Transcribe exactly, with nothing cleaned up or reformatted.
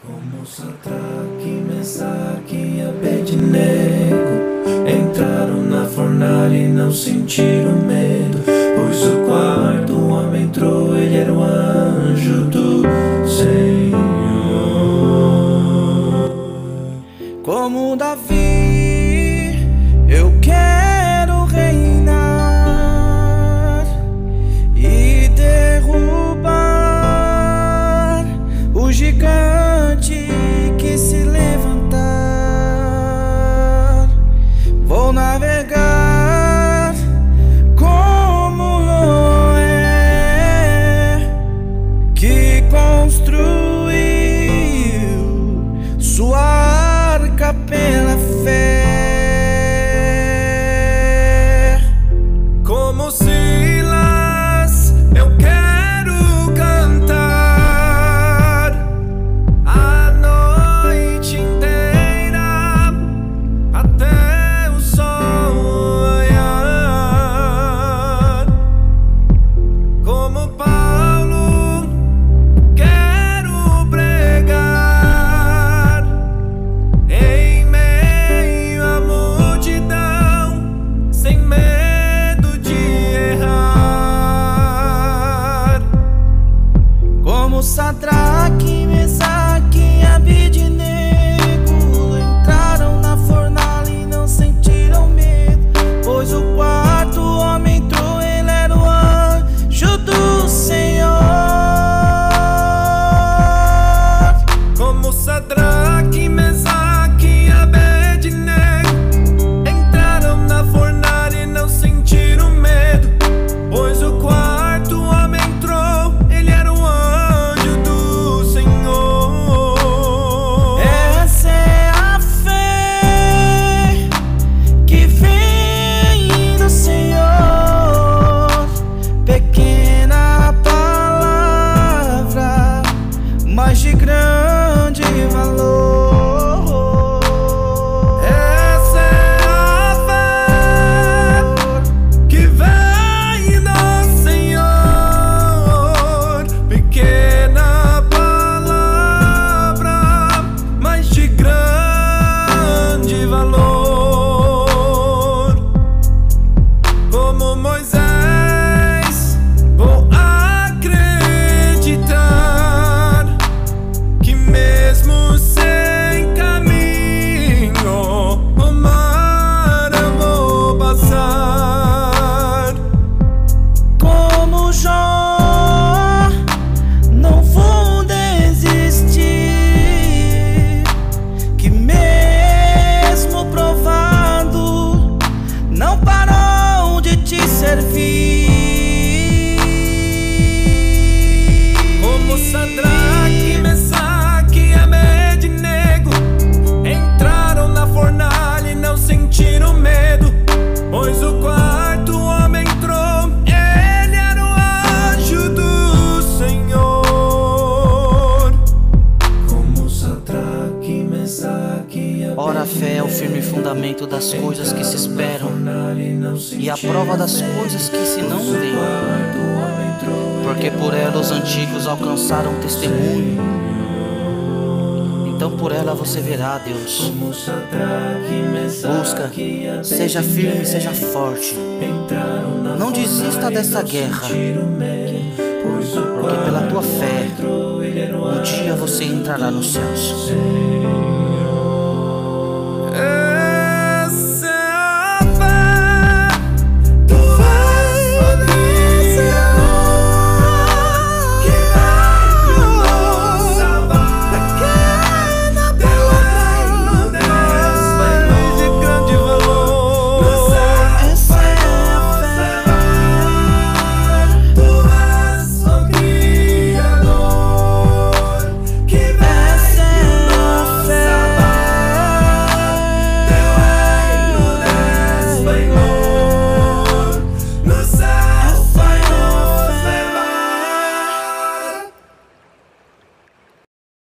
Como Sadraque, Mesaque e Abednego entraram na fornalha e não sentiram medo, pois o quarto homem entrou, ele era o anjo do Senhor. Como Davi, eu quero reinar e derrubar o gigante que se levantar. Vou navegar como Noé, que construiu sua arca pela fé. Como Silas, eu quero cantar a noite inteira até o sol raiar. Como Paulo, quero pregar em meio à multidão, sem medo de errar. Como Sadraque, Mesaque e Abednego entraram na fornalha e não sentiram medo, pois o quarto homem entrou, ele era o anjo do Senhor. Como Sadraque, Mesaque e Abednego entraram na fornalha e não sentiram medo, pois o quarto homem entrou, ele era o anjo do Senhor. Essa é a fé que vem do Senhor, pequena palavra, mas de grande valor. Essa é a fé que vem do Senhor, pequena palavra, mas de grande valor. Como Moisés, vou acreditar que mesmo sem caminho, o mar eu vou passar. Como Jó, não vou desistir, que mesmo provado, não parou de te servir. Como Sadraque, Mesaque e Abednego entraram na fornalha e não sentiram medo, pois o quarto homem entrou, ele era o anjo do Senhor. Como Sadraque, Mesaque e Abednego. Ora, a fé é o firme fundamento das coisas que se esperam e a prova das coisas que se não veem, porque por ela os antigos alcançaram testemunho. Então por ela você verá, Deus. Busca, seja firme, seja forte. Não desista dessa guerra, porque pela tua fé um dia você entrará nos céus.